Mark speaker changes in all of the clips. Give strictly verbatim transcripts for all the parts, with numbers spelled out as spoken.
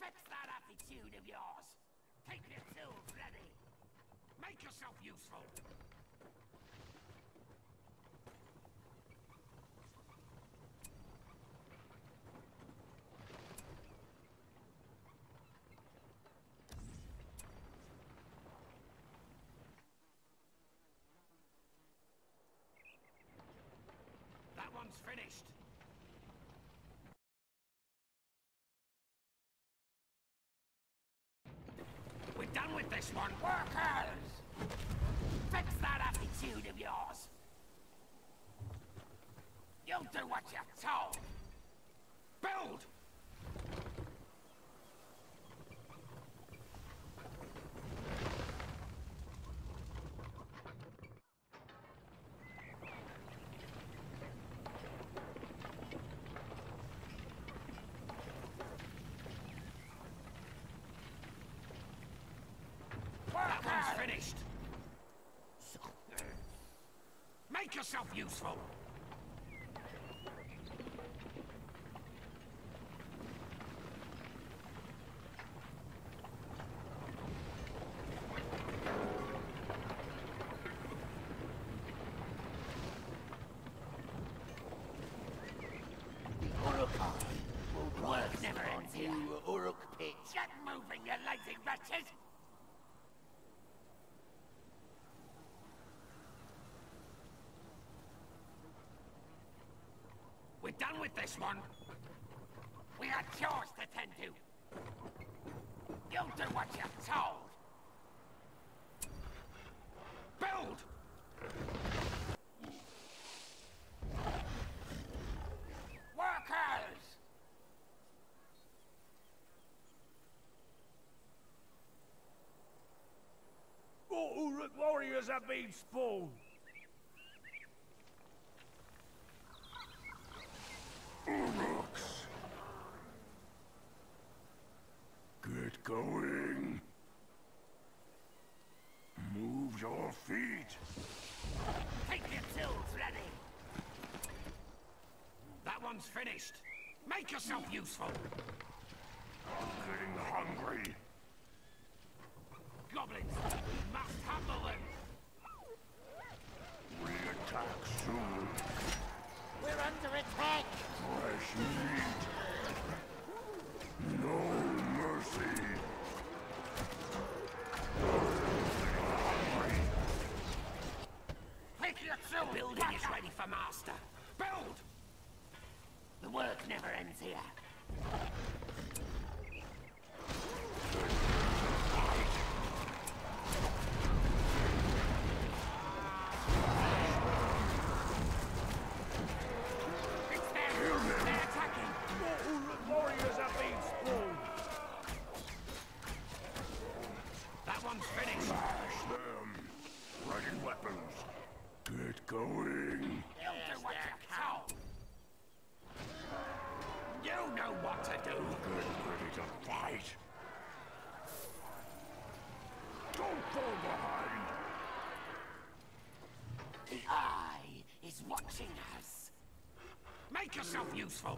Speaker 1: Fix that attitude of yours. Keep your tools ready. Make yourself useful. That one's finished. We're done with this one, workers! Fix that attitude of yours. You'll do what you're told. Build! That one's finished. Make yourself useful. Work never ends here.
Speaker 2: Uruk pit.
Speaker 1: Get moving, you lazy wretches! We're done with this one. We got chores to tend to. You'll do what you're told. Build! Workers!
Speaker 3: Oh, Uruk warriors have been spawned.
Speaker 4: Uruks. Get going. Move your feet.
Speaker 1: Take your tools ready. That one's finished. Make yourself useful.
Speaker 4: I'm getting hungry.
Speaker 1: Goblins, we must handle them.
Speaker 4: We attack soon.
Speaker 2: We're under attack.
Speaker 4: Fresh meat. No mercy. Hungry.
Speaker 1: Take your tools. The building is ready for master. Build! The work never ends here.
Speaker 3: Warriors have been spawned.
Speaker 1: That one's finished.
Speaker 4: Smash them. Ready weapons. Get going.
Speaker 1: You'll do what you're told. You know what to do.
Speaker 4: Get ready to fight. Don't fall behind.
Speaker 1: The eye is watching us. Make yourself useful.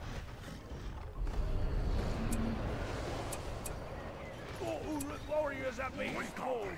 Speaker 3: Oh, Uruk warriors have been spawned.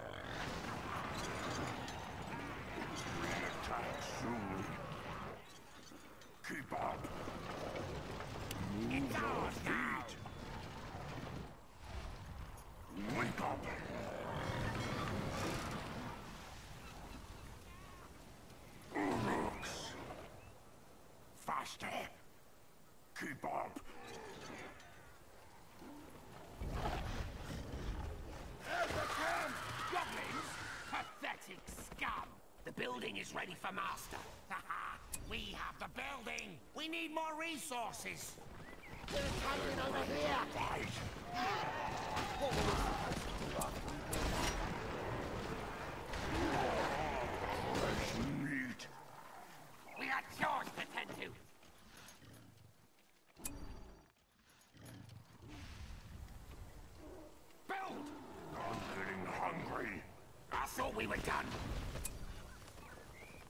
Speaker 4: We attack soon. Keep up. Move
Speaker 1: It's
Speaker 4: your
Speaker 1: ours now.
Speaker 4: feet. Wake up. Uruks. Faster. Keep up.
Speaker 1: Goblins? Pathetic scum! The building is ready for master. We have the building! We need more resources!
Speaker 2: They're attacking over here.
Speaker 4: Fight.
Speaker 2: What were we supposed to do after we
Speaker 4: Fresh meat.
Speaker 1: We got chores to tend to! Build!
Speaker 4: I'm getting hungry.
Speaker 1: I thought we were done.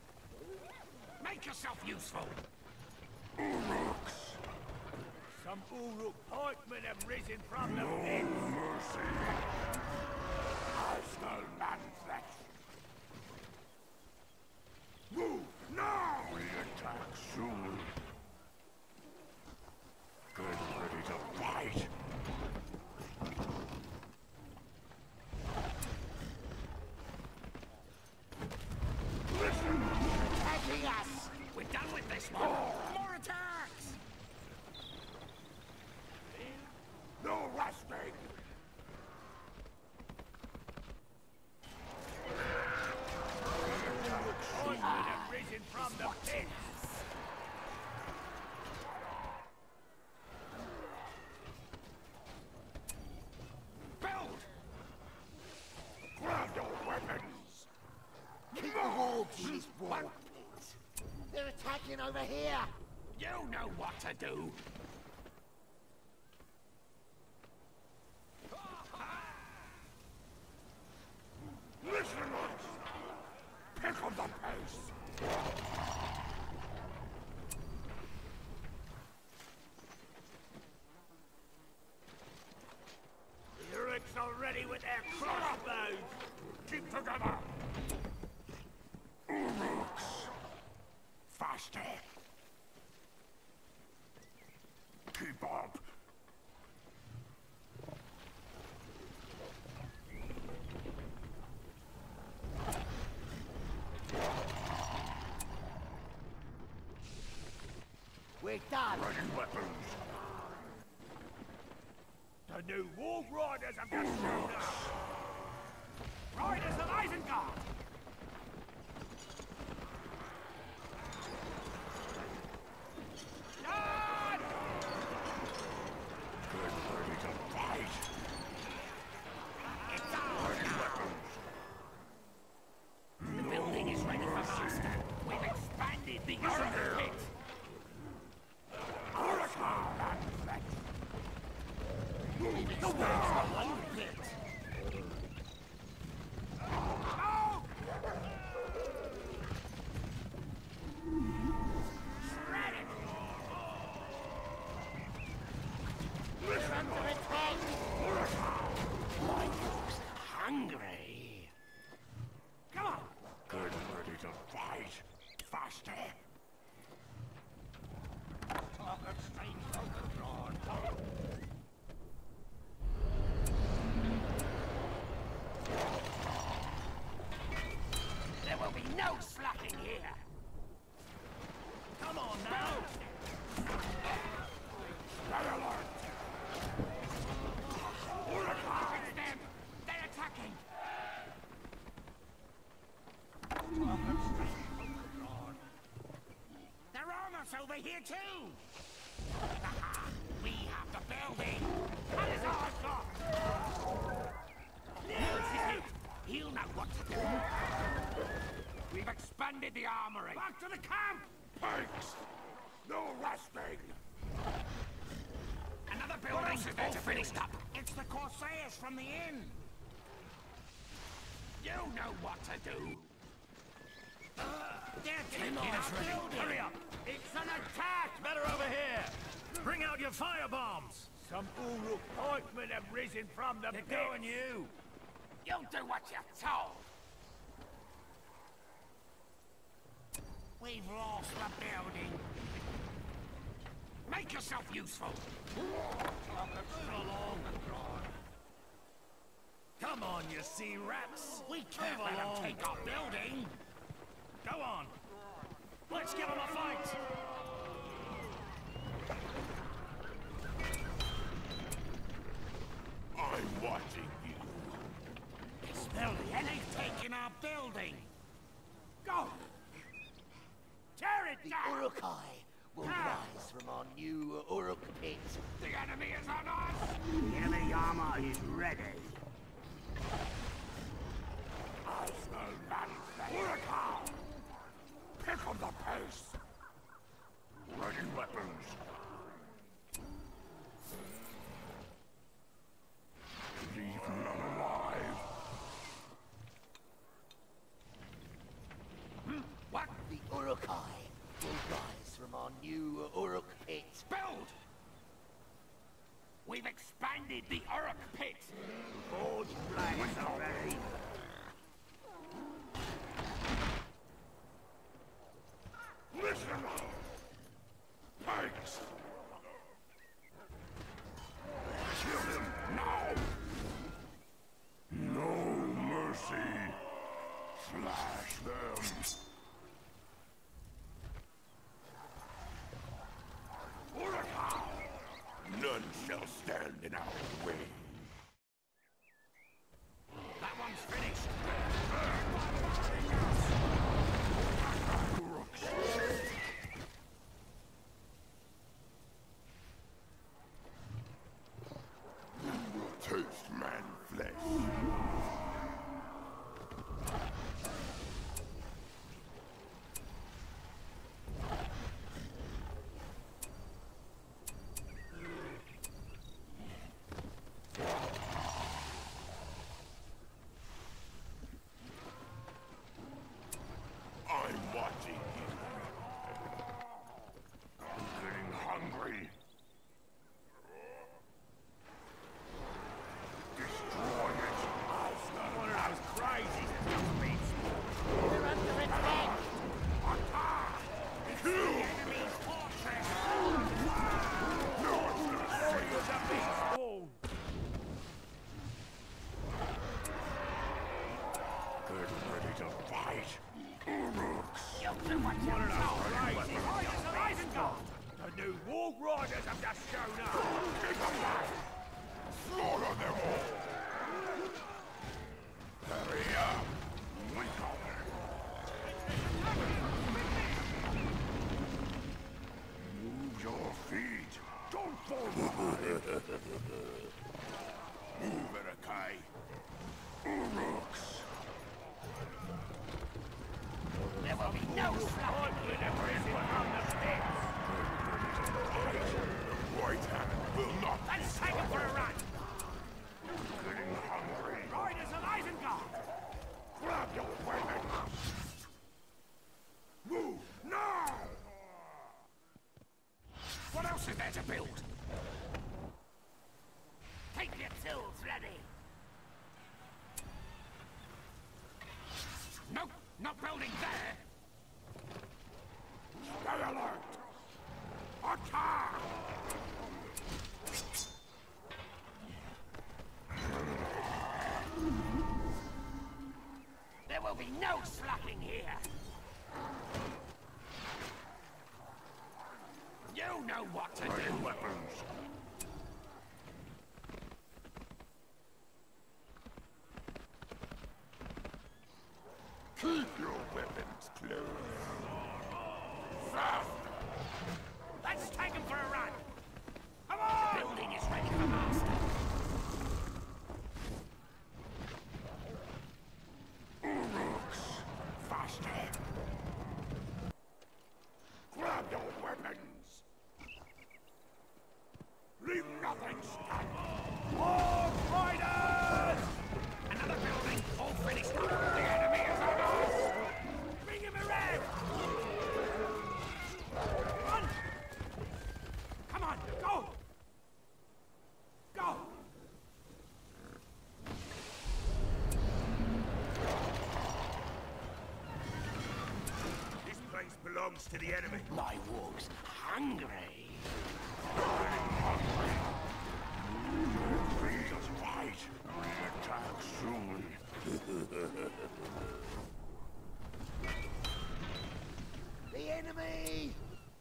Speaker 1: Make yourself useful.
Speaker 4: Uruks.
Speaker 3: Some Uruk pikemen have risen from the
Speaker 4: No
Speaker 3: pits.
Speaker 4: mercy. I smell man flesh. Move now! We attack soon. Get ready to fight.
Speaker 1: Listen! Attacking us! We're done with this one! More attacks!
Speaker 4: No resting!
Speaker 3: Pikemen have risen from the pits.
Speaker 1: Build!
Speaker 4: Grab your weapons!
Speaker 2: Keep the wall to this wall pit. They're attacking over here.
Speaker 1: You know what to do!
Speaker 4: Listen, lads! Pick up the pace!
Speaker 3: The Uruks are ready with their crossbows.
Speaker 4: Keep together! Uruks! Faster! Keep up!
Speaker 2: We're done.
Speaker 4: Ready weapons!
Speaker 3: The new Wolf Riders have just shown up. Riders of Isengard! Done!
Speaker 4: Get ready to fight!
Speaker 1: It's ours
Speaker 4: Ready
Speaker 1: now!
Speaker 4: weapons!
Speaker 1: The building is ready for master. We've expanded the Uruk pit. We've expanded the Uruk pit. Oh! Shred it!
Speaker 2: We're under attack.
Speaker 1: My folks are hungry. Come on!
Speaker 4: Get ready to fight! Faster!
Speaker 1: Talk of strange folk abroad. There will be no slacking here.
Speaker 3: Come on now!
Speaker 4: Stay alert!
Speaker 1: It's them! They're attacking! Talk of strange folk abroad. They're on us over here too! We have the building! That is our God! This is it! He'll know what to do! We've expanded the armory! Back to the camp!
Speaker 4: Thanks! No resting!
Speaker 1: Another building is there to finish up! It's the Corsairs from the inn! You know what to do! Uh, they're taking our building!
Speaker 3: Hurry up! It's an attack! Better over here! Bring out your fire bombs! Some Uruk pikemen have risen from the pits. They're going you!
Speaker 1: You'll do what you're told! We've lost the building! Make yourself useful!
Speaker 3: Come on, you sea rats!
Speaker 1: We can't let them take our building!
Speaker 3: Go on! Let's give them a fight!
Speaker 4: I'm watching you!
Speaker 1: It's building! They've taken our building! Go! Tear it
Speaker 2: The
Speaker 1: down!
Speaker 2: Urukai will rise from our new Uruk pit.
Speaker 1: The enemy is on us!
Speaker 3: The enemy armor is ready.
Speaker 4: I smell man flesh! Urukai! Pick up the pace! Ready weapons! Leave none alive!
Speaker 1: What?
Speaker 2: The Urukai will rise from our new Uruk pit.
Speaker 1: Build! We've expanded the Uruk pit.
Speaker 3: Forge blades already.
Speaker 4: Listen! Thanks! Kill him now! No mercy! Slash them! Oracle! None shall stand in our way.
Speaker 1: That one's finished.
Speaker 4: Taste man flesh. I'm watching you. I'm getting hungry. Destroy it.
Speaker 3: One of those crazies that just beats.
Speaker 1: We're under attack.
Speaker 4: Attack!
Speaker 1: It's
Speaker 4: Kill!
Speaker 1: the enemy's fortress.
Speaker 4: No one's gonna
Speaker 3: Warriors have been spawned.
Speaker 4: get ready to fight. Uruks!
Speaker 1: You'll do what
Speaker 3: One
Speaker 1: you're
Speaker 3: of
Speaker 1: told.
Speaker 3: those crazies Riders of Isengard. The new War Riders have just shown up.
Speaker 4: Get them back! Slaughter them all! Hurry up! We got it! Move your feet! Don't fall behind! Move it, Akai! Uruks!
Speaker 1: There will be no slack.
Speaker 3: Whenever is it from the pits?
Speaker 4: The White Hand will not be
Speaker 1: Let's take him for a run.
Speaker 4: getting hungry!
Speaker 3: Riders of Isengard.
Speaker 4: Grab your weapons! Move now!
Speaker 1: What else is there to build? Take your tools ready. Nope, not building there.
Speaker 4: Stay alert! Attack!
Speaker 1: There will be no slacking here. You know what to
Speaker 4: Ready
Speaker 1: do.
Speaker 4: weapons! Keep your weapons close! Faster!
Speaker 1: Let's take him for a run. Come on! The building is ready for master.
Speaker 4: Uruks! Faster! Grab your weapons! Leave nothing standing!
Speaker 3: War Riders!
Speaker 1: Another building all finished up. The enemy is on us.
Speaker 3: Bring him around! Run! Come on, go! Go! This place belongs to the enemy.
Speaker 1: My warg's hungry.
Speaker 4: Please us right! We attack soon!
Speaker 2: The enemy!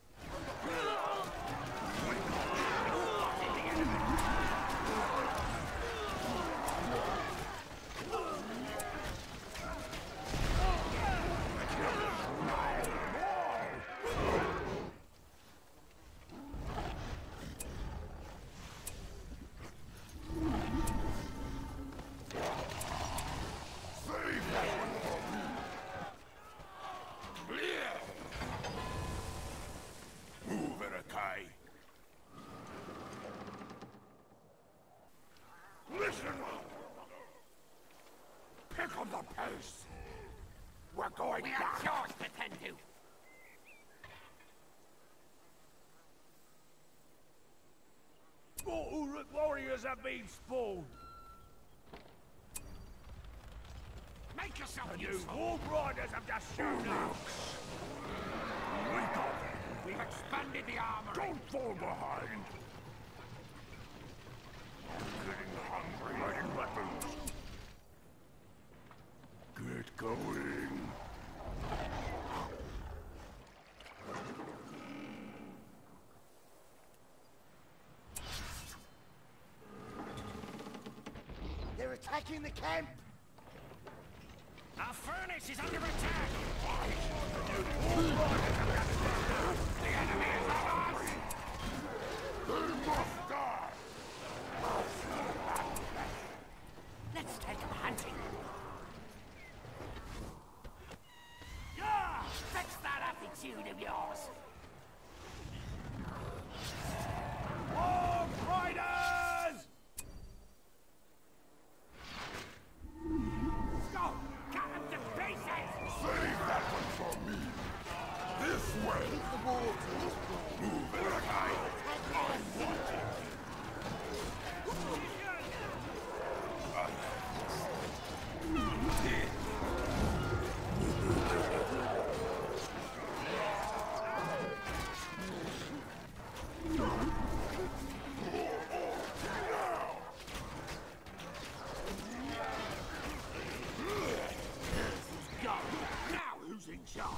Speaker 4: Save that one for me! Move it, Akai! Listen up! Pick up the pace! We're going
Speaker 1: We
Speaker 4: down!
Speaker 1: have chores to tend to.
Speaker 3: More Uruk warriors have been spawned.
Speaker 1: Make yourself
Speaker 3: The new
Speaker 1: useful.
Speaker 3: Wolf Riders have just shown up.
Speaker 4: We got them.
Speaker 1: We've expanded the armory.
Speaker 4: Don't fall behind. Getting hungry. Riding weapons. Get going.
Speaker 2: They're attacking the camp.
Speaker 1: Our furnace is under attack.
Speaker 4: The enemy is on us. They must die.
Speaker 1: Let's take them hunting.
Speaker 3: Yeah!
Speaker 1: Fix that attitude of yours.
Speaker 3: Wolf Riders!
Speaker 1: Go! Cut them to pieces!
Speaker 4: Save that one for me. This way.
Speaker 2: Keep the wolves in this ball.
Speaker 4: Move it aside. I want it.
Speaker 1: Go! Now who's in charge?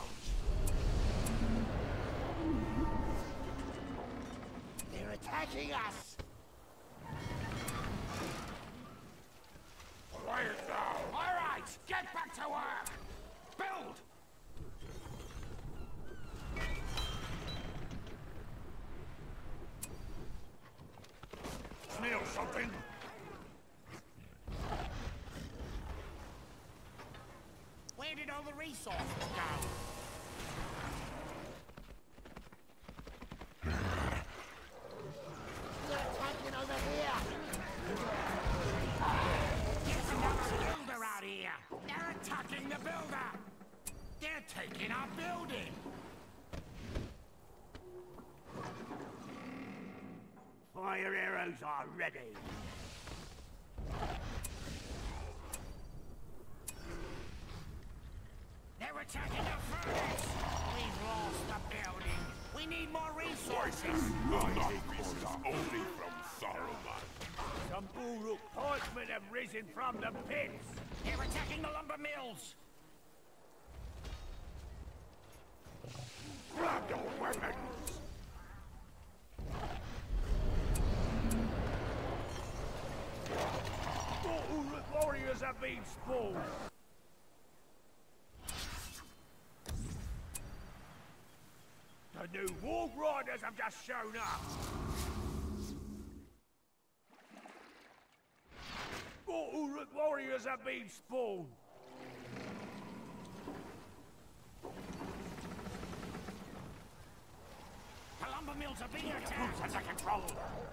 Speaker 2: They're attacking us.
Speaker 4: Quiet down.
Speaker 1: All right, get back to work. Build!
Speaker 4: Snail something.
Speaker 1: Where did all the resources go?
Speaker 2: They're attacking over here.
Speaker 1: There's another builder out here. They're attacking the builder. They're taking our building.
Speaker 3: Fire arrows are ready.
Speaker 1: They're attacking the furnace. We've lost the building. We need more resources.
Speaker 4: Will not be only from Saruman.
Speaker 3: Some Uruk pikemen have risen from the pits.
Speaker 1: They're attacking the lumber mills.
Speaker 4: Grab your weapons.
Speaker 3: Four Uruk warriors have been spawned. The new Wolf Riders have just shown up. Four Uruk warriors have been spawned.
Speaker 1: The lumber mills are being attacked. Under control.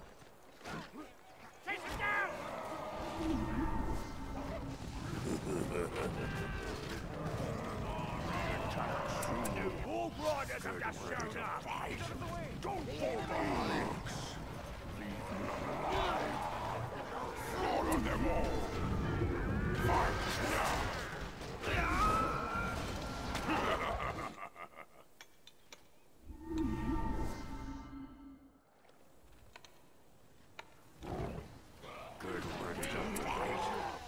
Speaker 1: Chase them down!
Speaker 3: The new Wolf Riders have just shown up.
Speaker 4: Don't fall behind. Leave none alive. Slaughter them all. Fight now. Good ready to fight.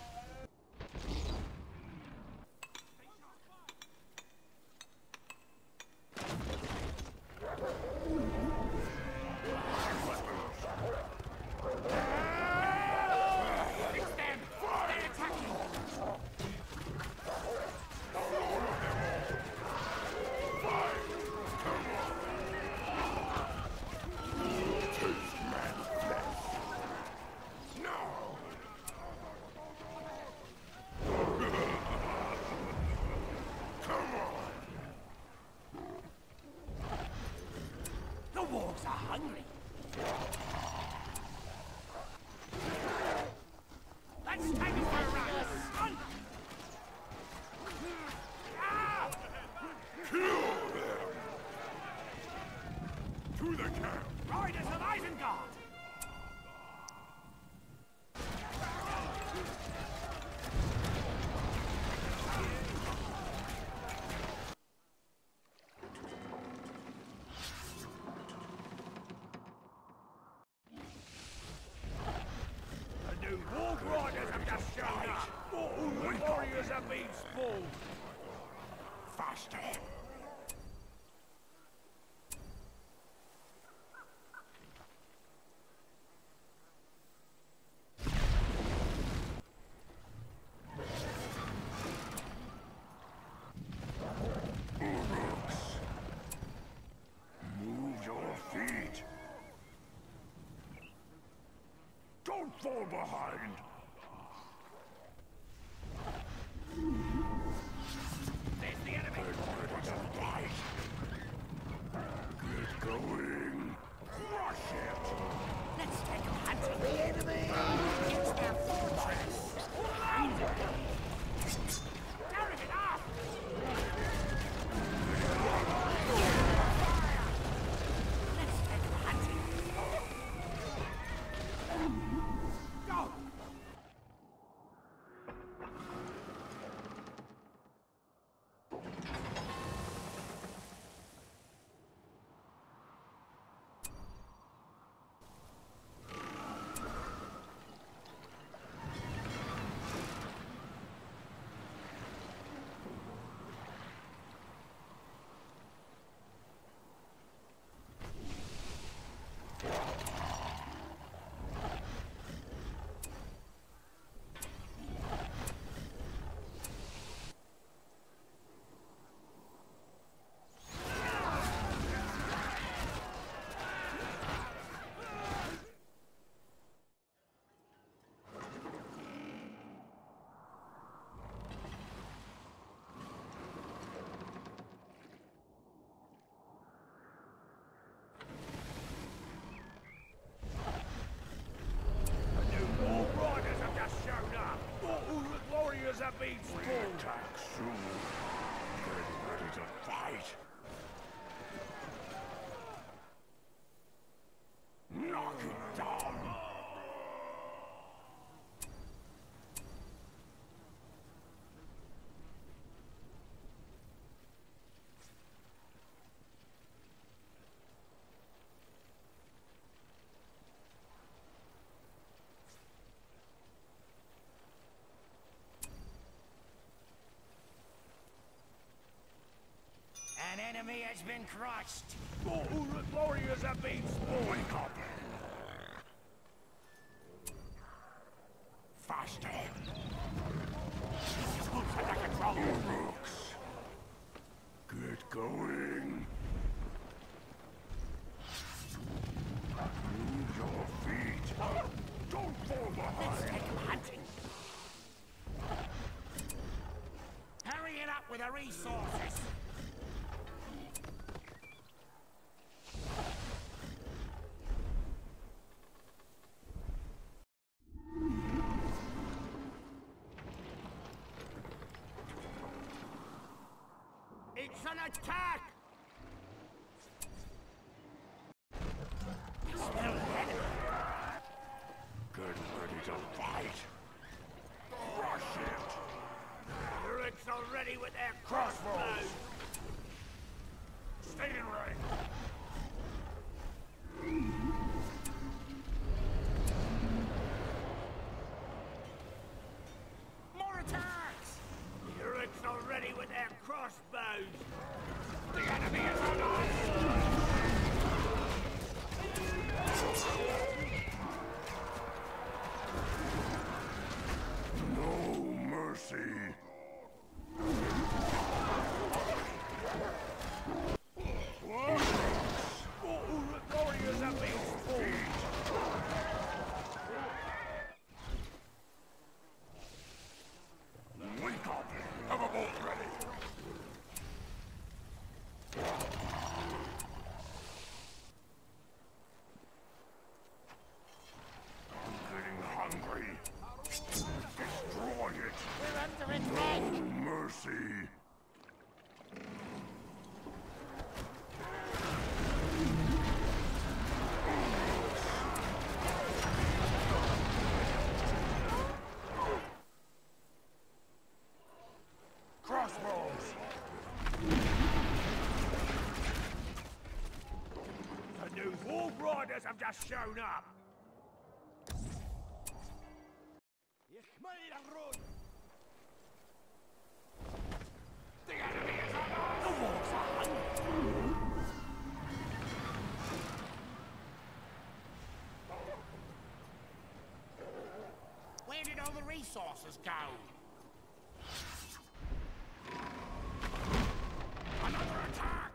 Speaker 1: It's them! They're attacking!
Speaker 4: Taste man's flesh. No. Come on.
Speaker 1: The wolves are hungry. Let's take it for a run. Run! Ah!
Speaker 4: Kill them. To the camp.
Speaker 1: Riders of Isengard!
Speaker 4: Faster! Don't fall behind!
Speaker 3: There's the enemy!
Speaker 4: Ready to fight! Get going! Crush it!
Speaker 1: Let's take them hunting. The enemy! It's their fortress! Tearing it off! Let's take them hunting. Go!
Speaker 3: Have been
Speaker 4: We attack soon. Get ready to fight. Knock it down.
Speaker 1: An enemy has been crushed.
Speaker 3: More Uruk warriors have been spawned.
Speaker 4: Wake up. Faster.
Speaker 1: Troops under control.
Speaker 4: Uruks. Get going. Move your feet. Don't fall
Speaker 1: Let's
Speaker 4: behind.
Speaker 1: take them hunting. Hurry it up with the resources. It's an attack! I smell the enemy.
Speaker 4: Get ready to fight. Crush it.
Speaker 3: Uruk's already with their crossbows.
Speaker 4: Stay in range.
Speaker 1: More attacks!
Speaker 3: Uruk's already with their crossbows.
Speaker 1: The enemy is on us!
Speaker 4: No mercy.
Speaker 3: More Uruk warriors have been spawned.
Speaker 4: Wake up. Have a bolt ready. I'm getting hungry. Destroy it.
Speaker 1: We're under attack!
Speaker 4: No mercy. Crossbows.
Speaker 3: The new Wolf Riders have just shown up.
Speaker 1: The enemy is on us! resources go? Another attack!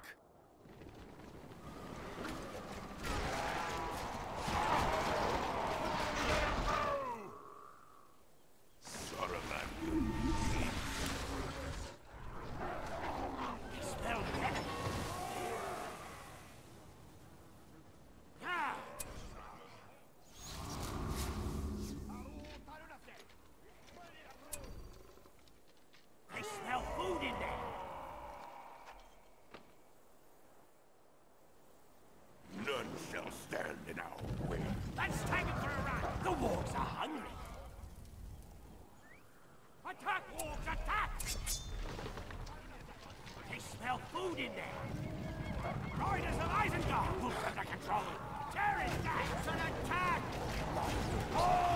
Speaker 1: Food in there! Riders of Isengard! Who's under control? Tear it down! It's an attack! Oh!